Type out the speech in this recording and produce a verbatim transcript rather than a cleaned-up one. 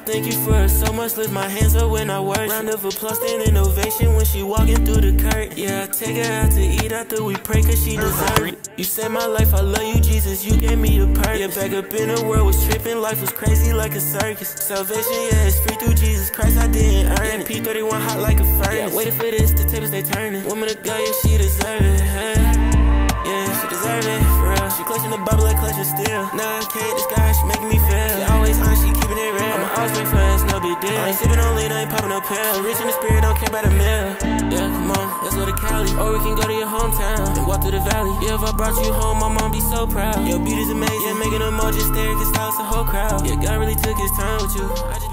Thank you for so much, lift my hands up when I work. Round of applause and innovation when she walking through the curtain. Yeah, I take her out to eat after we pray cause she deserve it. You saved my life, I love you Jesus, you gave me a purpose. Yeah, back up in the world was tripping, life was crazy like a circus. Salvation, yeah, it's free through Jesus Christ, I didn't earn it. P thirty-one hot like a furnace. Yeah, waiting for this, the tables they turning. Woman of God, yeah, she deserve it. Yeah, yeah she deserve it, for real. She clutching the Bible like clutching steel. Nah, I can't, this guy, she making me feel. She always on, she keeping it real. I'ma always make friends, no big deal. I ain't sipping on lean, I ain't popping no pill. Rich in the spirit, don't care about a meal. Yeah, come on, let's go to Cali. Or we can go to your hometown and walk through the valley. Yeah, if I brought you home, my mom be so proud. Your beat is amazing, yeah, making emojis stare, cause now it's a whole crowd. Yeah, God really took his time with you. I just